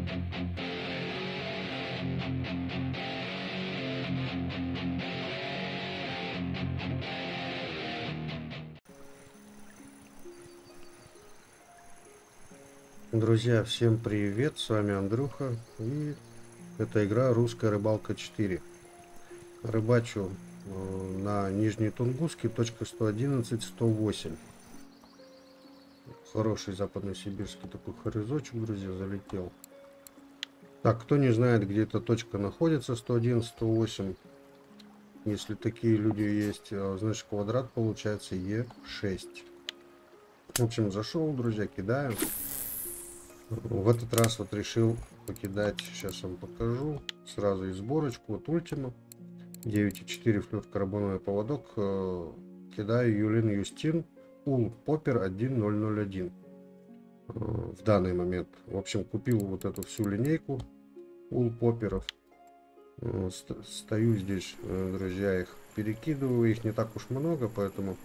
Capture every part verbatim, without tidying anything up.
Друзья, всем привет, с вами Андрюха, и это игра Русская рыбалка четыре. Рыбачу э, на Нижней Тунгуске, точка сто одиннадцать сто восемь. Хороший западносибирский такой хорезочек, друзья, залетел. Так, кто не знает, где эта точка находится, сто одиннадцать сто восемь, если такие люди есть, значит квадрат получается Е шесть. В общем, зашел, друзья, кидаю. В этот раз вот решил покидать, сейчас вам покажу, сразу и сборочку, вот Ультима, девять и четыре флёр карбоновый поводок, э, кидаю Юлин Юстин, Ул Поппер один ноль ноль один э, в данный момент. В общем, купил вот эту всю линейку Ул Попперов, э, стою здесь, э, друзья, их перекидываю, их не так уж много, поэтому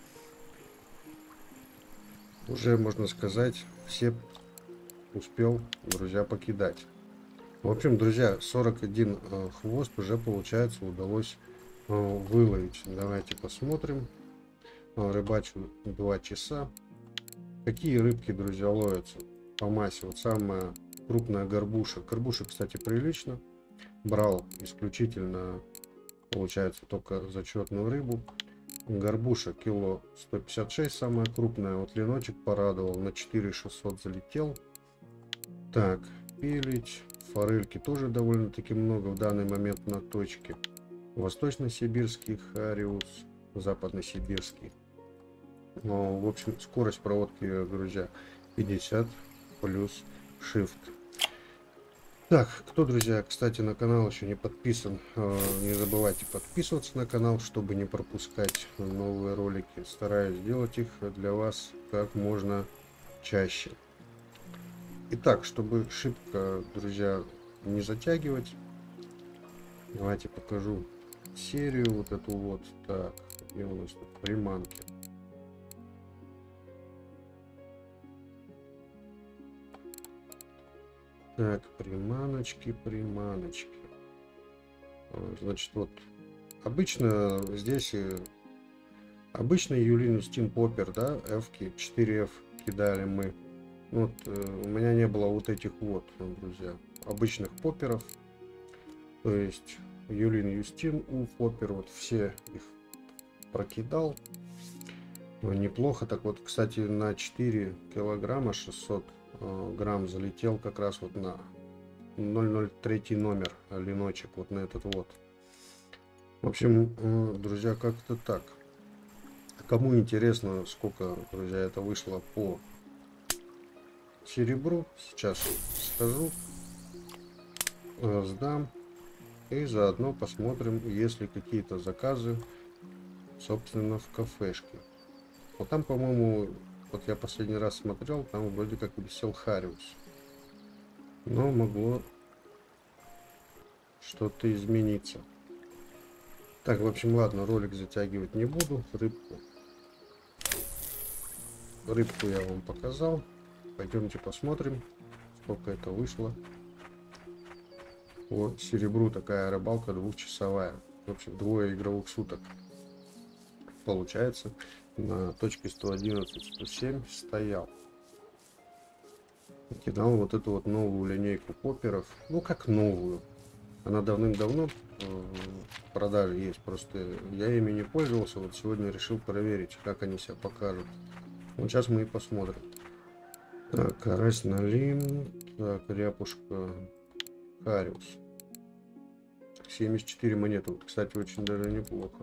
уже, можно сказать, все успел, друзья, покидать. В общем, друзья, сорок один э, хвост уже, получается, удалось э, выловить. Давайте посмотрим. Э, рыбачу два часа. Какие рыбки, друзья, ловятся по массе? Вот самая крупная горбуша. Горбуша, кстати, прилично. Брал исключительно, получается, только зачетную рыбу. Горбуша кило сто пятьдесят шесть, самая крупная. Вот леночек порадовал, на четыре шестьсот залетел. Так, пилить, форельки тоже довольно-таки много в данный момент на точке. Восточно-сибирский хариус, западно-сибирский. В общем, скорость проводки, друзья, пятьдесят плюс shift. Так, кто, друзья, кстати, на канал еще не подписан, не забывайте подписываться на канал, чтобы не пропускать новые ролики. Стараюсь сделать их для вас как можно чаще. Итак, чтобы шибко, друзья, не затягивать, давайте покажу серию вот эту вот. Так, где у нас тут приманки? Так, приманочки, приманочки. Значит, вот обычно здесь обычный Юлин Юстин Поппер, да, F-ки, четыре эф кидали мы. Вот э, у меня не было вот этих вот, друзья, обычных попперов. То есть Юлин Юстин, У Поппер, вот все их прокидал. Ну, неплохо. Так вот, кстати, на четыре килограмма шестьсот э, грамм залетел как раз вот на ноль ноль три номер леночек, вот на этот вот. В общем, э, друзья, как-то так. Кому интересно, сколько, друзья, это вышло по серебру, сейчас скажу, сдам, и заодно посмотрим, есть ли какие-то заказы, собственно, в кафешке. Вот там, по-моему, вот я последний раз смотрел, там вроде как висел хариус, но могло что-то измениться. Так, в общем, ладно, ролик затягивать не буду. Рыбку рыбку я вам показал. Пойдемте посмотрим, сколько это вышло. Вот серебру такая рыбалка двухчасовая. В общем, двое игровых суток получается. На точке сто одиннадцать сто семь стоял. Кидал вот эту вот новую линейку попперов. Ну как новую. Она давным-давно в продаже есть. Просто я ими не пользовался. Вот сегодня решил проверить, как они себя покажут. Вот сейчас мы и посмотрим. Так, карась налим, так, ряпушка, хариус. семьдесят четыре монеты, вот, кстати, очень даже неплохо.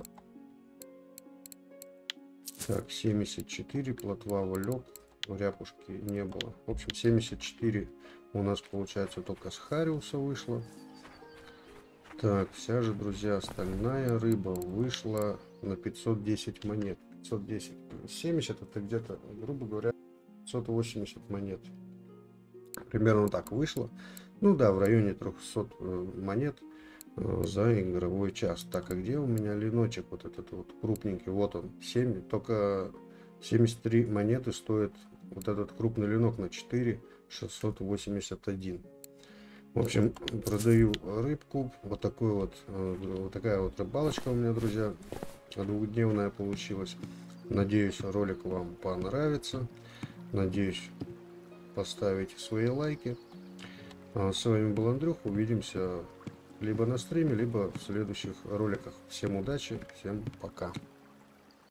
Так, семьдесят четыре, плотва валек, ряпушки не было. В общем, семьдесят четыре у нас, получается, только с хариуса вышло. Так, вся же, друзья, остальная рыба вышла на пятьсот десять монет. пятьсот десять, семьдесят это где-то, грубо говоря, пятьсот восемьдесят монет. Примерно так вышло. Ну да, в районе трехсот монет за игровой час. Так, а где у меня леночек вот этот вот крупненький? Вот он, семь, только семьдесят три монеты стоит вот этот крупный ленок на четыре шестьсот восемьдесят один. В общем, продаю рыбку. Вот такой вот, э, вот такая вот рыбалочка у меня, друзья, двухдневная получилась. Надеюсь, ролик вам понравится. Надеюсь, поставите свои лайки. А с вами был Андрюх. Увидимся либо на стриме, либо в следующих роликах. Всем удачи, всем пока.